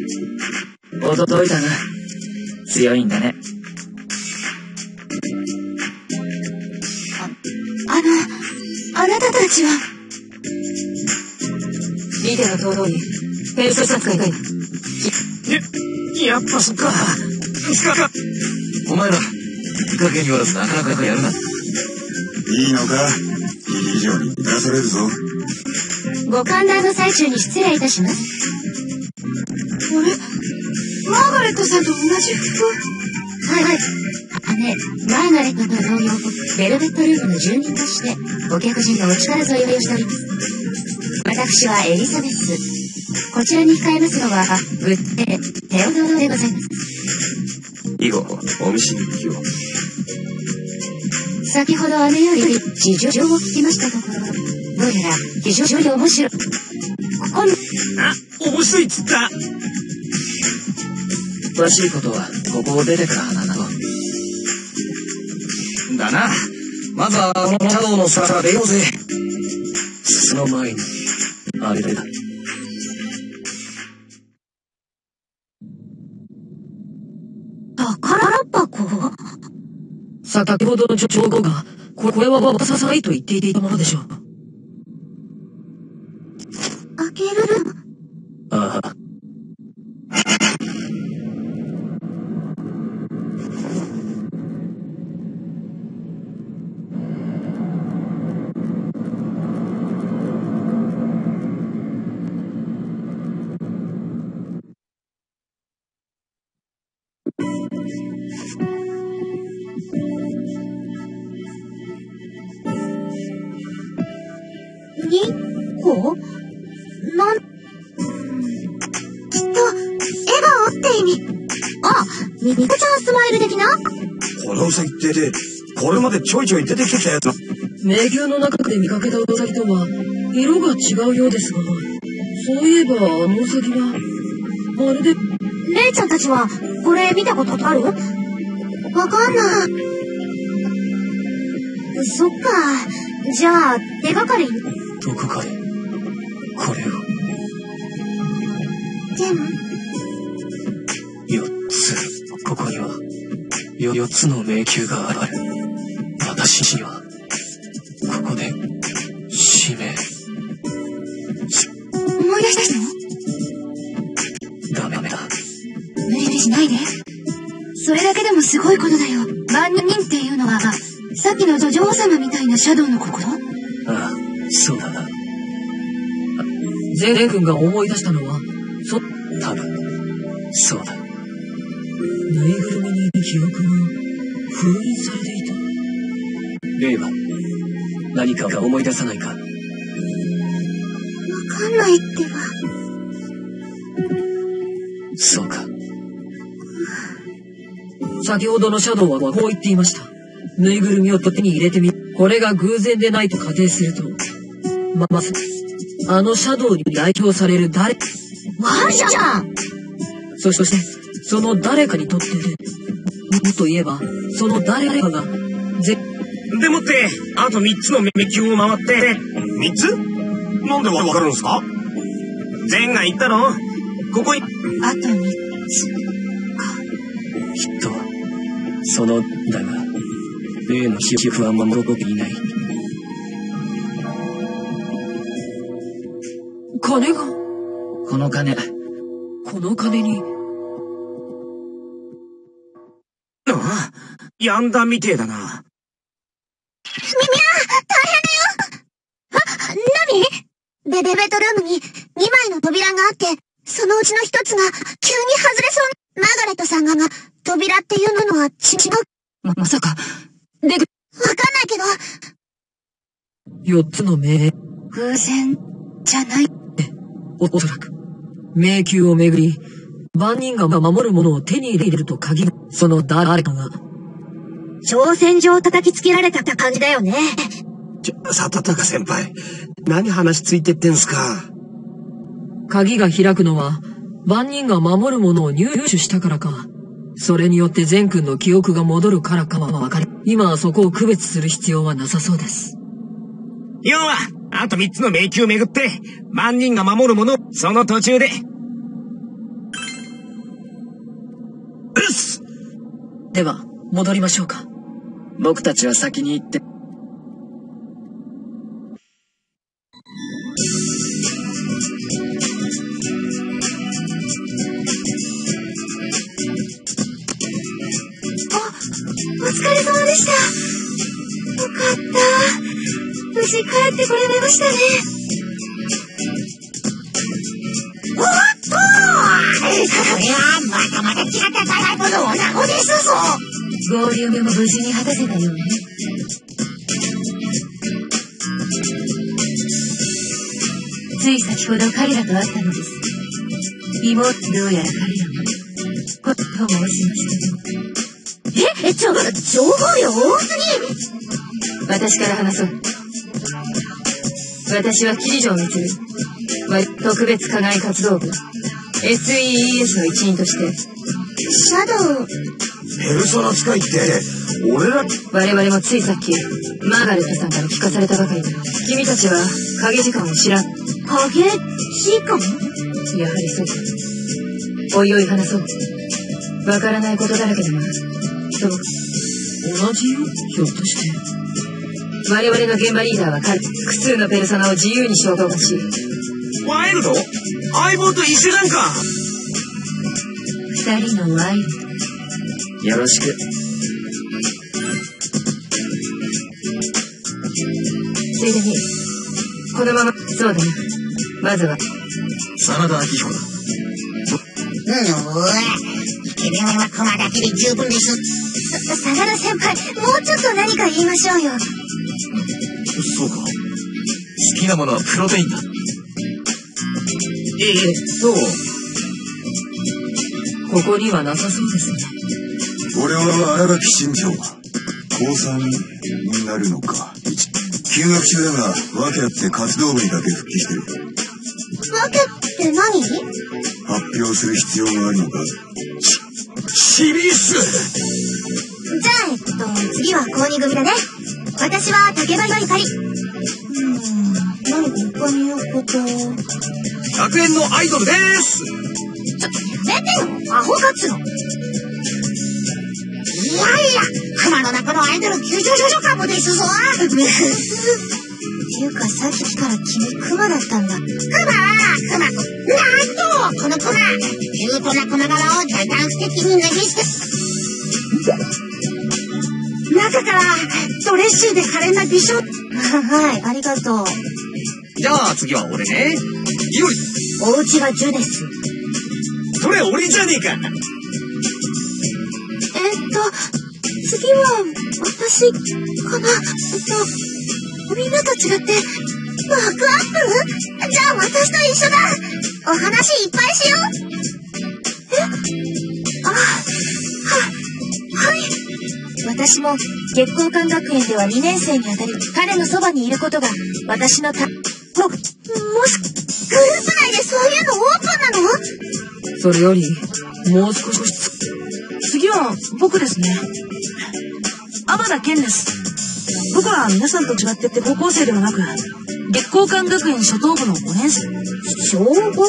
驚いたな。強いんだね。 あなたたちは。 見ての通り、変装扱いかい。 やっぱそっか。お前ら、いい加減言わずなかなかやるな。いいのか？以上に出されるぞ。 ご歓談の最中に失礼いたします。あれ？マーガレットさんと同じ服？はい。姉、マーガレットと同様、ベルベットルームの住人として、お客人のお力添えをしております。私はエリザベス。こちらに控えますのは、グッデー、テオドロでございます。 以後、お見知りおきを。 先ほど姉より事情を聞きましたところ、どうやら非常に面白い。 面白いっつった。詳しいことはここを出てから話そう。だな。まずはこのシャドウの空から出ようぜ。その前にあれだ。 宝箱？ 先ほどの情報が、これは渡さないと言っていたものでしょう。 開ける？ ああ。 2個？きっと、笑顔って意味。あ、ミコちゃんスマイル的な？ このウサギってこれまでちょいちょい出てきてたやつ。 迷宮の中で見かけたウサギとは、色が違うようですが、そういえばあのウサギは、まるで。 レイちゃんたちは、これ見たことある？わかんない。そっか。じゃあ、手がかり。 どこかで、これを。 でも。 4つ、ここには、4つの迷宮がある。私には、ここで、使命。 思い出したの？ ダメだ。 無理しないで。それだけでもすごいことだよ。万人っていうのは、さっきの女王様みたいなシャドウの心？ ああ、そうだな。 ゼレ君が思い出したのは、 多分、そうだ。 ぬいぐるみに記憶が封印されていた。 レイは、何か思い出さないか？わかんないってば。 そうか。 先ほどのシャドウはこう言っていました。ぬいぐるみを手に入れてみ、これが偶然でないと仮定すると、まず、あのシャドウに代表される誰、 マルシャじゃん。 そして、その誰かにとって、もっと言えば、その誰かが、 でもって、あと3つの迷宮を回って、3つ？なんでわかるんですか？ゼンが言ったろ？ここに。 あと3つか。 きっと、その、だが、例の記憶は守っていない。 金が？ この金。 この金に。 ああ、やんだみてえだな。 みみゃ、大変だよ。何？ベベッドルームに2枚の扉があって、そのうちの1つが急に外れそう。マーガレットさんが扉っていうのは違う。 まさか、 わかんないけど。4つの偶然じゃない。 おそらく、迷宮をめぐり、万人が守るものを手に入れると限る、その誰かが。 挑戦状を叩きつけられたって感じだよね。 里高先輩、何話ついてってんすか？ 鍵が開くのは、万人が守るものを入手したからか、それによってゼン君の記憶が戻るからかは分かり、今はそこを区別する必要はなさそうです。 要は、あと3つの迷宮をめぐって、万人が守るもの、その途中で。 では、戻りましょうか。僕たちは先に行って。 お疲れ様でした。よかった。無事帰ってこれましたね。おっとこれはまたまた違ったタイプの女子ですぞ。合流も無事に果たせたようね。つい先ほど彼らと会ったのです。妹、どうやら彼らもこと申しましたよ。情報量多すぎ。私から話そう。私は桐城充、特別課外活動部 SEES の一員として。シャドウ。 ペルソナ使いって俺ら。 我々もついさっきマーガレットさんから聞かされたばかりだ。君たちは影時間を知らん。影時間？やはりそうか。おいおい話そう。わからないことだらけだな。そう。 同じよ、ひょっとして。 我々の現場リーダーは彼。複数のペルソナを自由に召喚し。 ワイルド？相棒と一緒なんか。 二人のワイルド。 よろしく。 ついでに、このまま、そうだね。まずは、 真田明彦だ。 イケメンはコマだけで十分です。真田先輩、もうちょっと何か言いましょうよ。 そうか。好きなものはプロテインだ。 そう。ここにはなさそうですね。 俺は新垣新庄。高3になるのか。休学中だが、訳あって活動部にだけ復帰してる。 訳って何？ 発表する必要があるのか。 シビス。 じゃあ、次は高2組だね。私は竹場ゆかり。何か他に言うこと。 100円のアイドルです。 やめてよ、アホかっつの。いやいや、熊の中のアイドル急上昇かもですぞ。っていうか、さっきから君熊だったんだ。熊なんとこの熊、キュートな粉柄を大胆不敵に投げ捨て、中からドレッシーで可憐な美少。はい、ありがとう。 じゃあ次は俺ね。いおり。 お家はジュです。 それ俺じゃねえか。 次は私かな。みんなと違ってバックアップ？じゃあ私と一緒だ。お話いっぱいしよう。はい。私も月光館学園では2年生にあたり、彼のそばにいることが私のもしグループ内でそういうのオープンなの？ それよりもう少し次は僕ですね。天田健です。僕は皆さんと違って高校生ではなく、月光館学園初等部の5年生。 小 5？ 10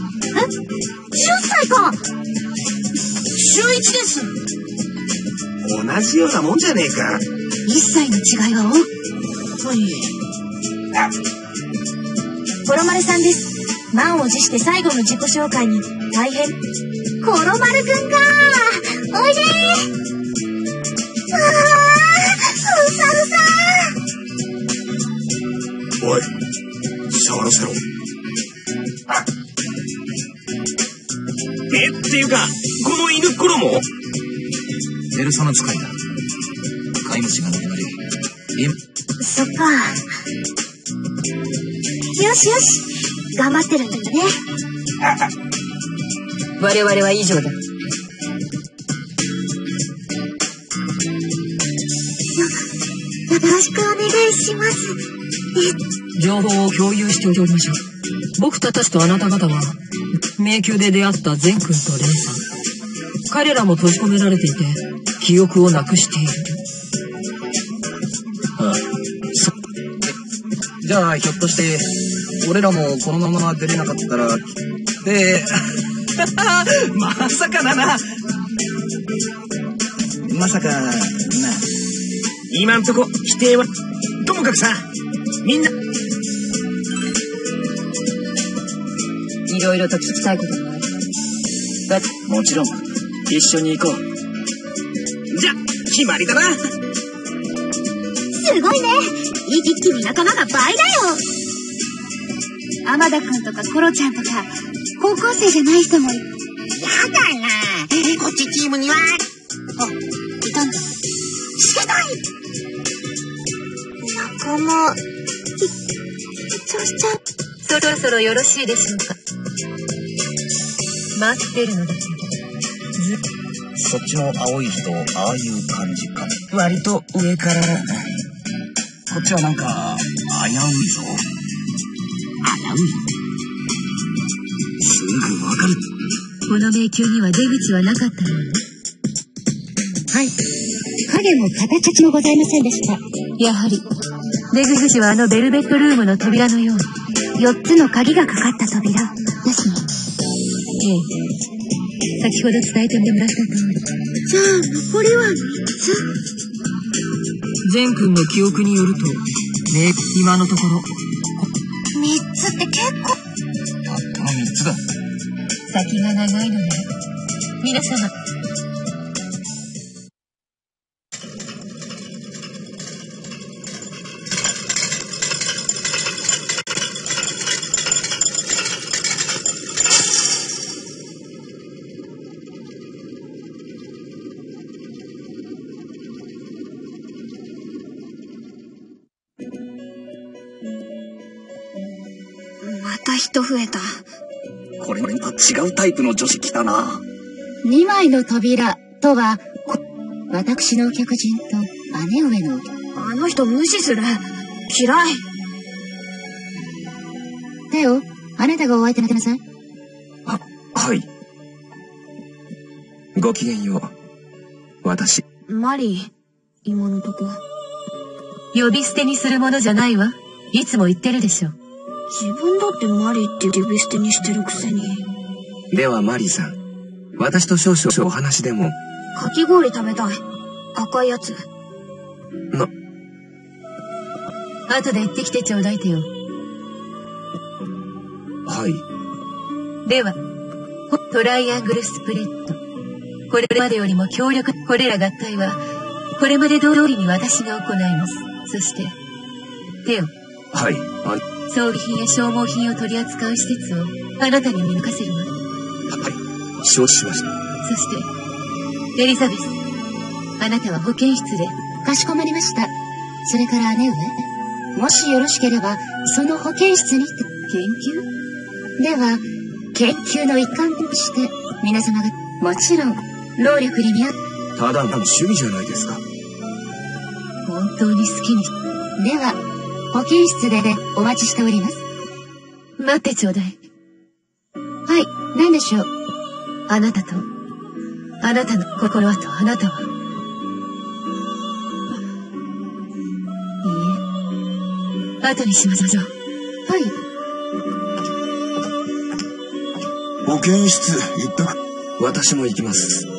歳か。 週1です。 同じようなもんじゃねえか。 1歳の違いははい。 コロマルさんです。満を持して最後の自己紹介に大変。コロマルくんか。おいでー。うさうさー。 おい、触らせろ。 っていうか、この犬っころもペルソナ使いだ。飼い主が亡くなり、 そっか。よしよし、頑張ってるんだよね。我々は以上だ。よろしくお願いします。 情報を共有しておきましょう。僕たちとあなた方は迷宮で出会ったゼン君とレイさん。彼らも閉じ込められていて記憶をなくしている。 じゃあひょっとして俺らもこのまま出れなかったらでまさかだな。 まさか、 今んとこ否定は。ともかくさ、みんな。 いろいろと聞きたいことがある。 もちろん、一緒に行こう。 じゃ、決まりだな。 すごいね。一気に仲間が倍だよ。天田くんとかコロちゃんとか、高校生じゃない人もいる。 やだな。こっちチームには。 あ、いたんだ。しかない。仲間、緊張しちゃう。 そろそろよろしいでしょうか。待ってるのだけど。 そっちの青い人、ああいう感じか。割と上から。こっちはなんか、危ういぞ。危うい？すぐわかる。 この迷宮には出口はなかったのね。 はい。影も形もございませんでした。 やはり、出口はあのベルベットルームの扉のように。 4つの鍵がかかった扉ですね。 ええ。先ほど伝えてもらった通り。 じゃあ、残りは3つ。 善くんの記憶によると、今のところ。 3つって結構。 この3つだ。 先が長いのね。皆様。 また人増えた。 これまた違うタイプの女子来たな。 2枚の扉とは、私の客人と姉上の。 あの人無視する。嫌い。 テオ、あなたがお相手になってなさい。 はい。ごきげんよう。私。 マリー、今のとこ。 呼び捨てにするものじゃないわ。いつも言ってるでしょ。 自分だってマリーって呼び捨てにしてるくせに。 ではマリーさん、私と少々お話でも。 かき氷食べたい。赤いやつ。 後で行ってきてちょうだいてよ。 はい。 では、トライアングルスプレッド。これまでよりも強力。これら合体は、これまで通りに私が行います。そして、テオ。 はい。 装備品や消耗品を取り扱う施設をあなたに任せるわ。 はい。承知しました。 そして、エリザベス。あなたは保健室で。 かしこまりました。それから姉上。もしよろしければ、その保健室に。 研究？ では、研究の一環として、皆様が、もちろん、労力に見合う。 ただの趣味じゃないですか。 本当に好きに。 では、保健室でお待ちしております。 待ってちょうだい。 はい、何でしょう。 あなたと、あなたの心はとあなたは。いいえ、後にしましょう。 はい。 保健室行っとく。 私も行きます。